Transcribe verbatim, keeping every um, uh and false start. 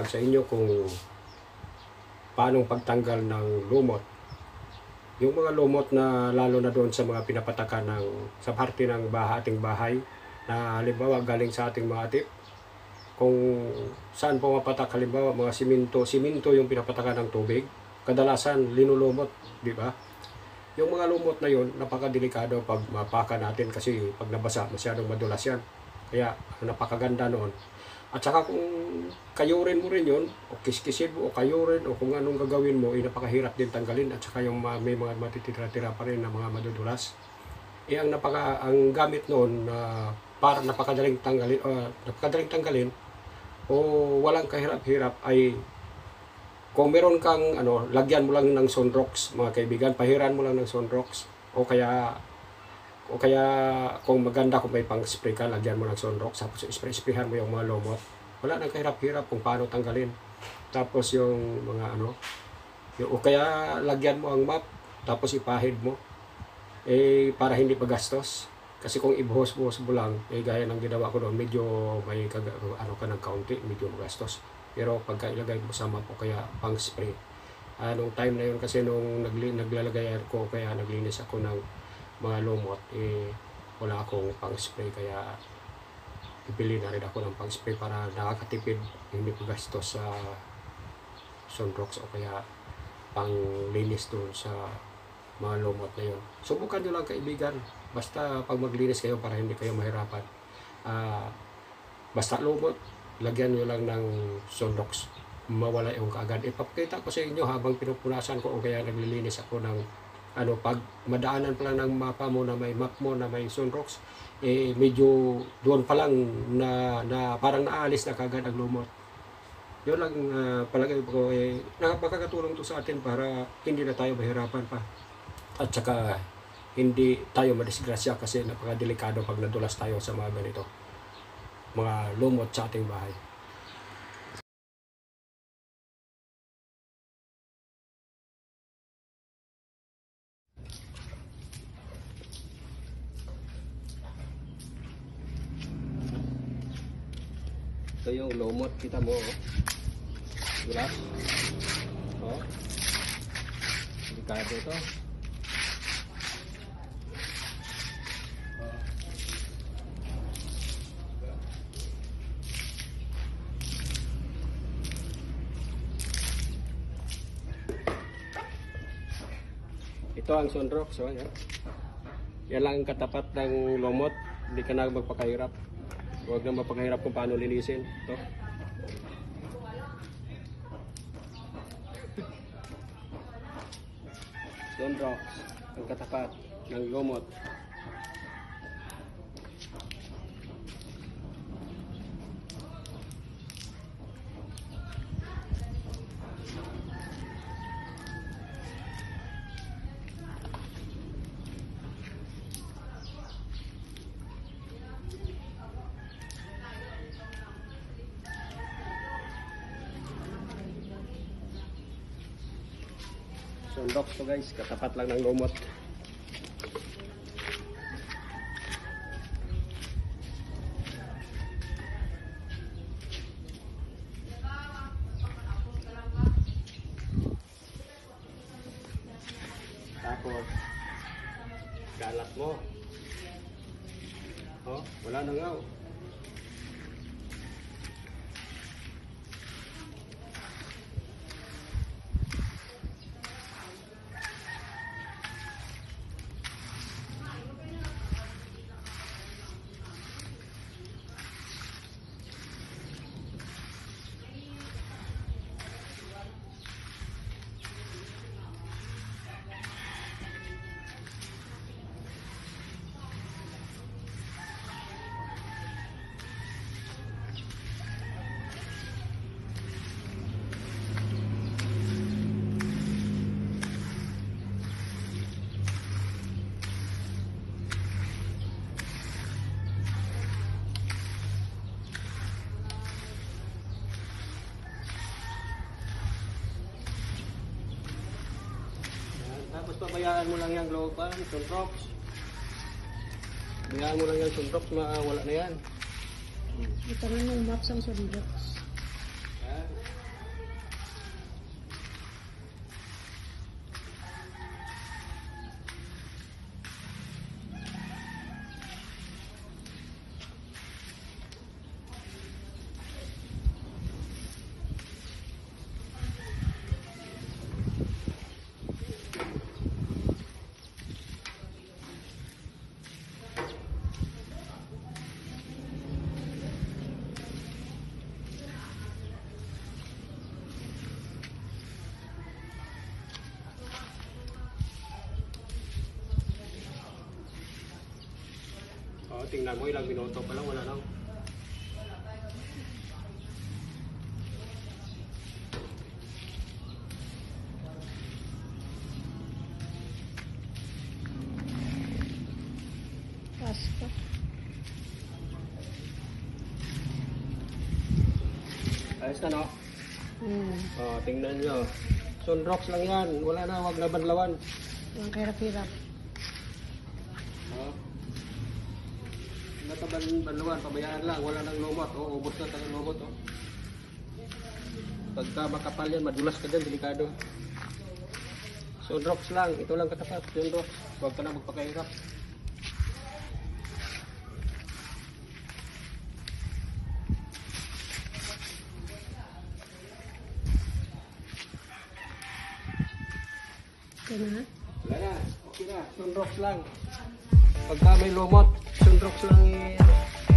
ipapaliwanag sa inyo kung paano pagtanggal ng lumot. Yung mga lumot na lalo na doon sa mga pinapatakan ng, sa parte ng baha, ating bahay, na halimbawa galing sa ating mga tip. Kung saan pumapatak, halimbawa mga siminto, siminto yung pinapatakan ng tubig, kadalasan linulumot, di ba? Yung mga lumot na yun, napakadelikado pag mapaka natin kasi pag nabasa, masyadong madulas yan. Kaya napakaganda noon. At saka kung kayurin mo rin yun, o kiskisin mo, o kayurin, o kung anong gagawin mo, ay napakahirap din tanggalin. At saka yung may mga matitira-tira pa rin na mga madudulas. Eh ang, napaka, ang gamit noon na uh, para napakadaling tanggalin, uh, napakadaling tanggalin, o walang kahirap-hirap ay kung meron kang ano, lagyan mo lang ng Sunrox, mga kaibigan, pahiran mo lang ng Sunrox, o kaya o kaya kung maganda kung may pang spray ka, lagyan mo ng Sunrox, tapos spray-sprayhan mo yung mga lumot. Wala nang kahirap-hirap kung paano tanggalin. Tapos yung mga ano, yung, o kaya lagyan mo ang map, tapos ipahid mo, eh para hindi pagastos. Kasi kung ibuhos-buhos mo lang, eh gaya ng ginawa ko doon, medyo may kag ano ka ng kaunti, medyo magastos. Pero pagka ilagay mo sa map o kaya pang spray, anong uh, time na yun kasi nung nagli naglalagay ako, kaya naglinis ako ng mga lumot, eh wala akong pang spray, kaya bibili na rin ako ng pang spray para nakakatipid, hindi pagastos sa Sunrox o kaya pang linis doon sa mga lumot na yun. Subukan nyo lang kaibigan, basta pag maglinis kayo para hindi kayo mahirapan. Uh, basta lumot, lagyan nyo lang ng Sunrox, mawala yung kaagad. Ipapakita ko sa inyo habang pinupunasan ko o kaya naglilinis ako ng ano, pag madaanan pa lang ng mapa mo na may map mo na may Sunrox, eh medyo doon pa lang na, na parang naalis na kagad ang lumot. Yun lang uh, palagay ko, eh nakapagkakatulong to sa atin para hindi na tayo mahirapan pa. At saka hindi tayo madisgrasya kasi napakadelikado pag nadulas tayo sa mga ganito, mga lumot sa ating bahay. Ito yung lumot, kita mo, oh. Dulas. Oh. Delikado ito. Oh. Ito ang Sunrox, oh, yan. Yan lang ang katapat ng lumot, hindi ka na magpakahirap. Huwag na mapakahirap kung paano linisin. Ito. Sunrox, ang katapat ng lumot. Sunrox to guys, katapat lang ng lumot. Tapos galat mo. Oh, wala na nga. Tapos pabayaan mo lang yung looban, Sunrox. Pabayaan mo lang yung Sunrox, mawala na yan. Ito na yung maps ang Sunrox. Yan. O, tingnan mo, ilang minuto pa lang, wala na. Pasko. Ayos na, no? Hmm. O, tingnan nyo. Sunrox lang yan. Wala na, wag na banlawan. Ang kahirap-hirap. O. Wala ka ban banlawan, pabayaan lang. Wala nang lumot. O, ubos na tayo lumot. O. Pagka makapal yan, madulas ka dyan, delikado. Sunrox lang. Ito lang katapat. Sunrox. Huwag ka na magpakahirap. Ito na. Wala na, okay na, sunrox lang. Pagka may lumot, sunrox lang eh.